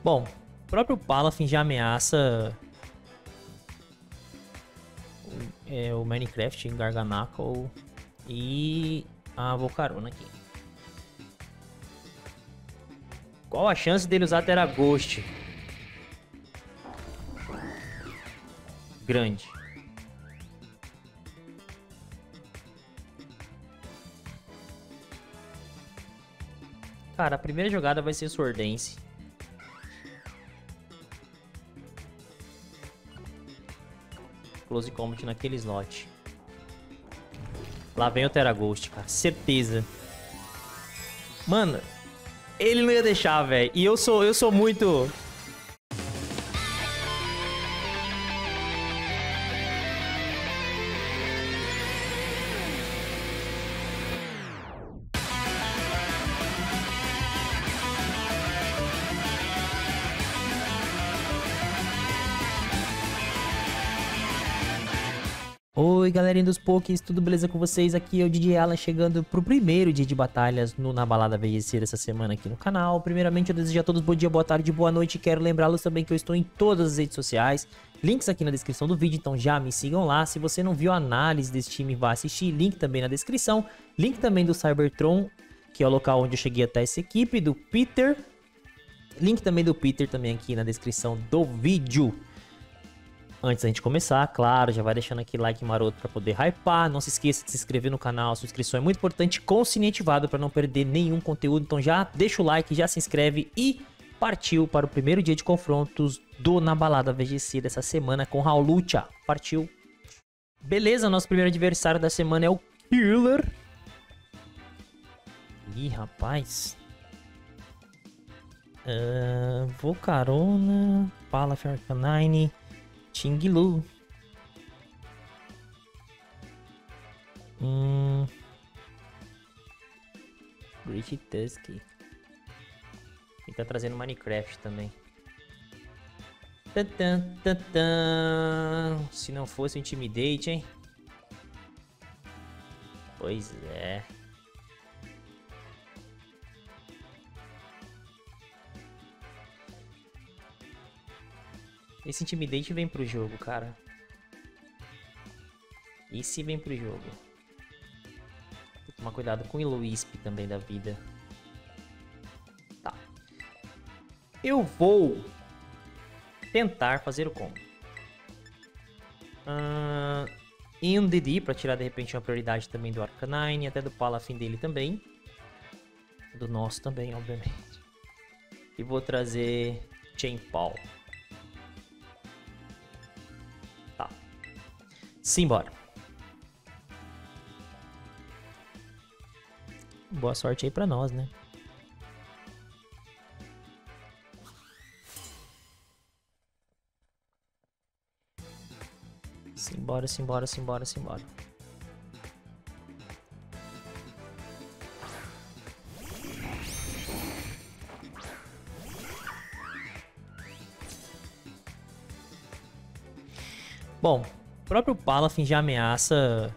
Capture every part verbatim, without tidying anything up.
Bom, o próprio Palafin já ameaça o, é, o Minecraft, Garganacle e a Volcarona aqui. Qual a chance dele usar Teraghost? Grande. Cara, a primeira jogada vai ser Swordense. Close Combat naquele slot. Lá vem o Teraghost, cara. Certeza. Mano, ele não ia deixar, velho. E eu sou, eu sou muito... Oi galerinha dos Pokés, tudo beleza com vocês? Aqui é o D J Alan chegando pro primeiro dia de batalhas no Na Balada V G C dessa semana aqui no canal. Primeiramente eu desejo a todos bom dia, boa tarde, boa noite. Quero lembrá-los também que eu estou em todas as redes sociais. Links aqui na descrição do vídeo, então já me sigam lá. Se você não viu a análise desse time, vá assistir. Link também na descrição. Link também do Cybertron, que é o local onde eu cheguei até essa equipe, do Peter. Link também do Peter também aqui na descrição do vídeo. Antes da gente começar, claro, já vai deixando aqui like maroto para poder hypar. Não se esqueça de se inscrever no canal, sua inscrição é muito importante, com o sininho ativado para não perder nenhum conteúdo. Então já deixa o like, já se inscreve e partiu para o primeiro dia de confrontos do Na Balada V G C dessa semana com Raulucha. Partiu. Beleza, nosso primeiro adversário da semana é o Killer. Ih, rapaz. Uh, Volcarona, Palafin Arcanine, Ting-Lu. Hum. Great Tusk. Ele tá trazendo Minecraft também. Tantan, tantan. Se não fosse Intimidate, hein? Pois é. Esse Intimidate vem pro jogo, cara. Esse vem pro jogo. Tem que tomar cuidado com o Iloisp também da vida. Tá. Eu vou tentar fazer o combo. Uh, e um D D pra tirar de repente uma prioridade também do Arcanine, até do Palafin dele também. Do nosso também, obviamente. E vou trazer Chien-Pao. Simbora. Boa sorte aí pra nós, né? Simbora, simbora, simbora, simbora. Bom, o próprio Palafin já ameaça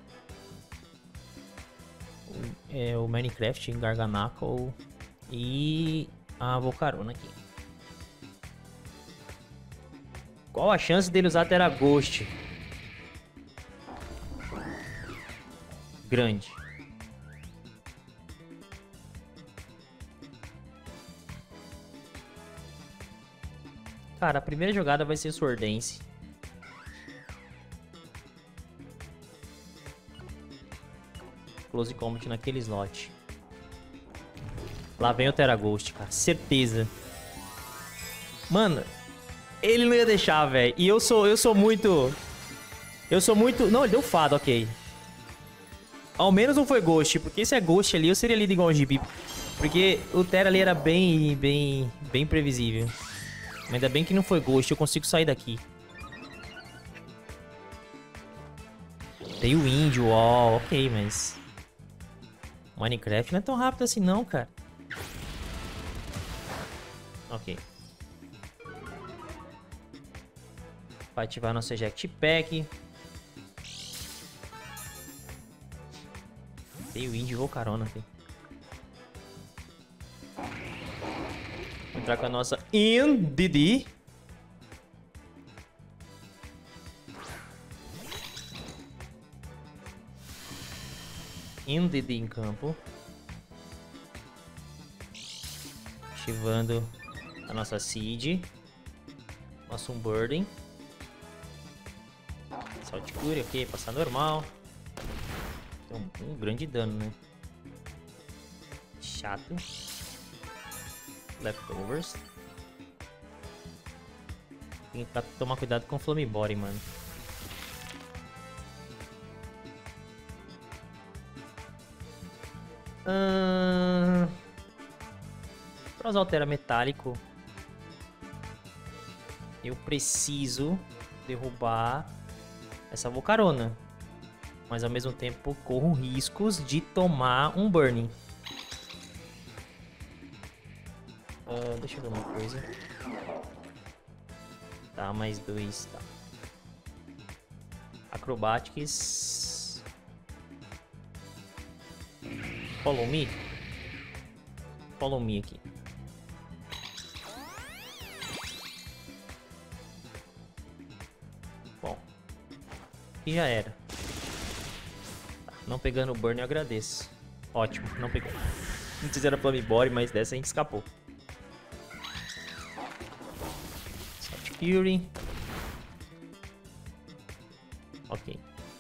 o, é, o Minecraft, Garganacle e a Volcarona aqui. Qual a chance dele usar Teraghost? Grande. Cara, a primeira jogada vai ser Swordense. Close Combat naquele slot. Lá vem o Teraghost, cara. Certeza. Mano, ele não ia deixar, velho. E eu sou, eu sou muito... Eu sou muito... Não, ele deu fado, ok. Ao menos não foi Ghost. Porque se é Ghost ali, eu seria lido igual o G B. Porque o Tera ali era bem, bem, bem previsível. Mas ainda bem que não foi Ghost. Eu consigo sair daqui. Tem o índio, ó. Ok, mas... Minecraft não é tão rápido assim não, cara. Ok. Vai ativar nosso Eject Pack. Tem o Índio e Volcarona aqui. Entrar com a nossa Indeedee. Indeedee em campo. Ativando a nossa Seed. Nosso Burden. Salt Cure, ok, passar normal. Tem um, um grande dano, né? Chato. Leftovers. Tem que tomar cuidado com o Flame Body, mano. Hum... Para usar o Altera Metálico, eu preciso derrubar essa Volcarona. Mas ao mesmo tempo corro riscos de tomar um Burning. Uh, deixa eu ver uma coisa. Tá, mais dois, tá. Acrobatics. Follow me. Follow me aqui. Bom. E já era. Tá, não pegando o burn eu agradeço. Ótimo, não pegou. Não sei se era Flame Body, mas dessa a gente escapou. Fury. Ok.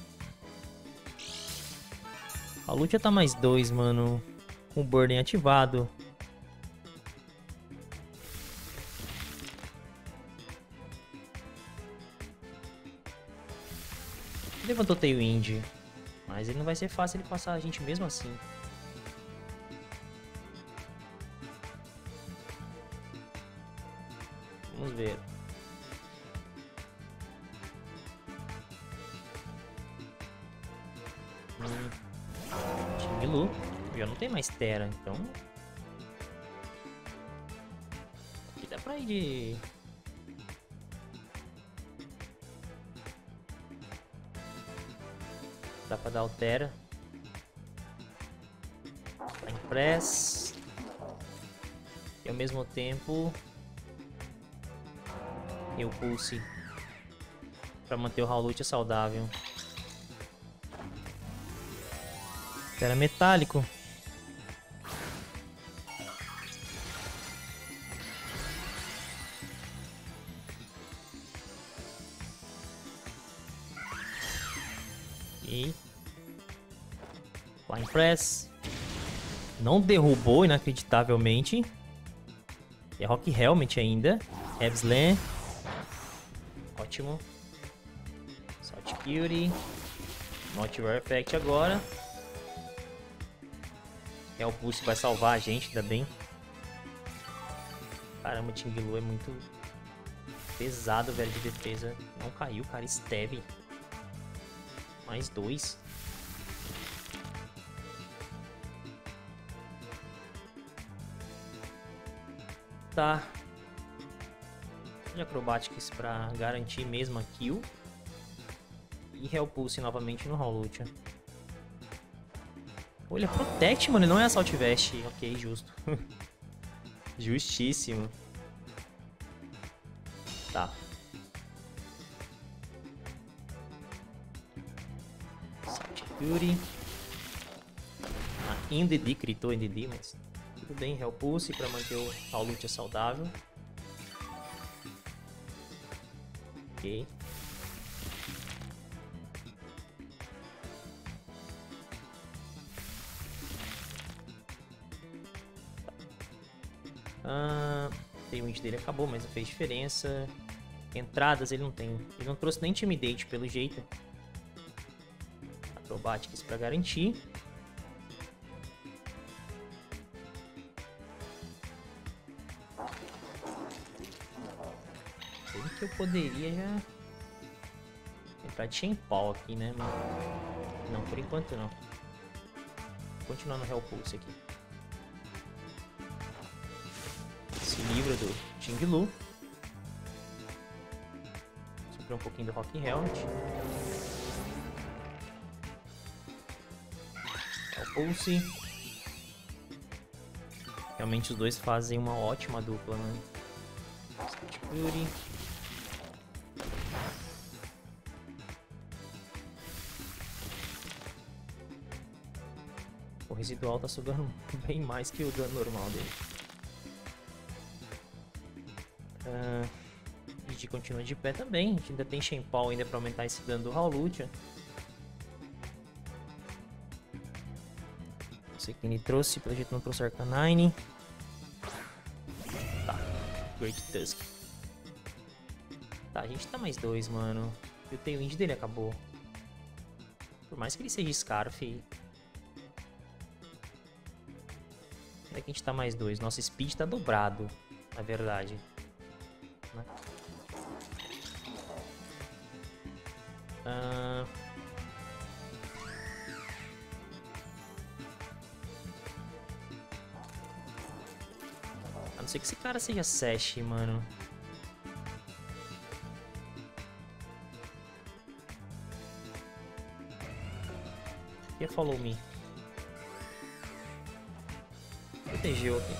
A luta tá mais dois, mano. Com o Burden ativado. Levantou Tailwind. Mas ele não vai ser fácil ele passar a gente mesmo assim. Vamos ver. Hum. Xinglu. Já não tem mais Terra, então... Aqui dá pra ir de... Dá pra dar Altera. Flying Press. E ao mesmo tempo... E o Pulse. Pra manter o Howlute saudável. Era metálico. E Flying Press. Não derrubou, inacreditavelmente. É Rock Helmet ainda. Heavy Slam. Ótimo. Salt Fury. Not Rare Effect agora. É, o Pulse vai salvar a gente, ainda bem. Caramba, o Xinglu é muito pesado, velho, de defesa. Não caiu, cara. Steve. Mais dois. Tá. De Acrobatics pra garantir mesmo a kill. E Hell Pulse novamente no Howlute. Olha, Protect, mano, não é Assault Vest. Ok, justo. Justíssimo. Tá. Salt Fury. Ah, Indeedee, critou Indeedee, mas tudo bem. Hell Pulse pra manter o Howlute saudável. Ok. Ah, o Tailwind dele acabou, mas não fez diferença. Entradas ele não tem. Ele não trouxe nem Intimidate pelo jeito. Acrobatics pra garantir. Sei que eu poderia já entrar de Shenpao aqui, né? Mas não, por enquanto não. Vou continuar no Hell Pulse aqui. Se livra do Xinglu. Sofreu um pouquinho do Rock Helmet. É o Pulse. Realmente os dois fazem uma ótima dupla, mano. Fury. O residual tá sugando bem mais que o dano normal dele. Uh, a gente continua de pé também. A gente ainda tem Shenpao ainda pra aumentar esse dano do Hawlucha. Não sei quem ele trouxe, pelo jeito não trouxe Arcanine. Tá, Great Tusk. Tá, a gente tá mais dois, mano. E o Tailwind dele acabou. Por mais que ele seja Scarf. Onde é que a gente tá mais dois? Nosso speed tá dobrado, na verdade. Né? Ah... A não ser que esse cara seja Sash, mano. E Follow Me. Protegeu aqui.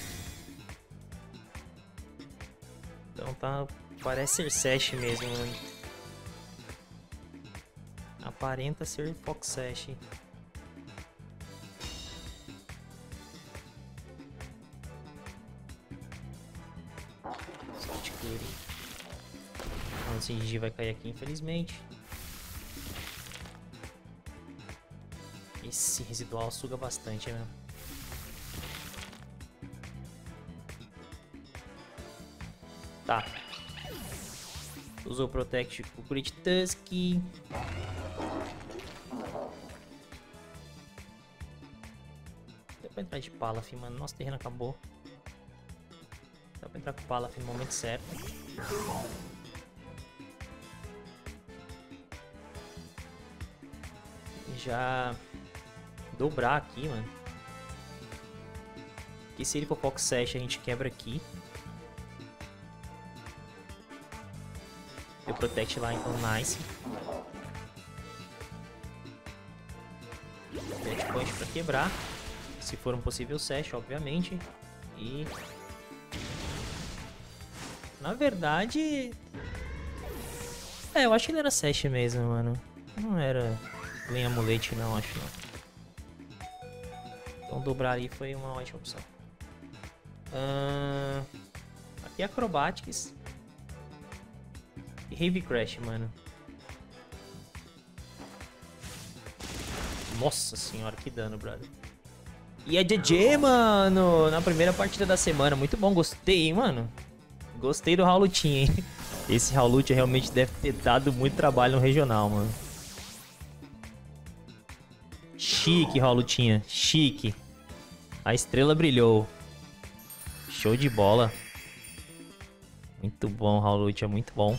Então tá... Parece ser Sash mesmo, mano. Aparenta ser Fox Sash. Então, esse Gigi vai cair aqui, infelizmente. Esse residual suga bastante, né? Tá. Usou o Protect com o Great Tusk. Deu pra entrar de Palaf, mano. Nosso terreno acabou. Dá pra entrar com o Palaf no momento certo. E já dobrar aqui, mano. E se ele for Fox Sash, a gente quebra aqui. Deu Protect lá, então nice. Death Punch pra quebrar. Se for um possível Sash, obviamente. E... Na verdade... É, eu acho que ele era Sash mesmo, mano. Não era nem Amulete, não, acho não. Então dobrar ali foi uma ótima opção. Uh... Aqui é Acrobatics. E Heavy Crash, mano. Nossa senhora, que dano, brother. E é G G, mano! Na primeira partida da semana. Muito bom, gostei, hein, mano. Gostei do Hawlutinha, hein. Esse Hawlucha realmente deve ter dado muito trabalho no regional, mano. Chique, Hawlutinha. Chique. A estrela brilhou. Show de bola. Muito bom, Hawlucha, muito bom.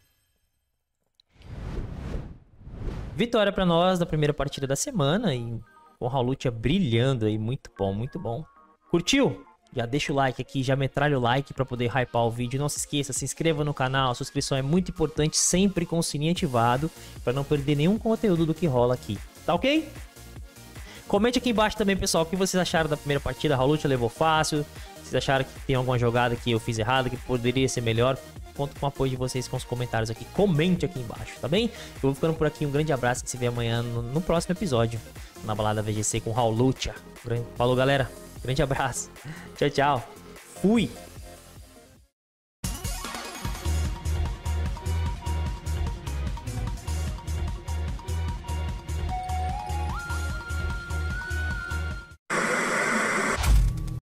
Vitória pra nós da primeira partida da semana. E o Hawlucha brilhando aí. Muito bom, muito bom. Curtiu? Já deixa o like aqui, já metralha o like pra poder hypar o vídeo. Não se esqueça, se inscreva no canal. A subscrição é muito importante, sempre com o sininho ativado, pra não perder nenhum conteúdo do que rola aqui. Tá ok? Comente aqui embaixo também, pessoal, o que vocês acharam da primeira partida. A Hawlucha levou fácil. Vocês acharam que tem alguma jogada que eu fiz errado, que poderia ser melhor? Conto com o apoio de vocês com os comentários aqui. Comente aqui embaixo, tá bem? Eu vou ficando por aqui. Um grande abraço e se vê amanhã no, no próximo episódio. Na balada V G C com Hawlucha. Falou, galera. Grande abraço. Tchau, tchau. Fui.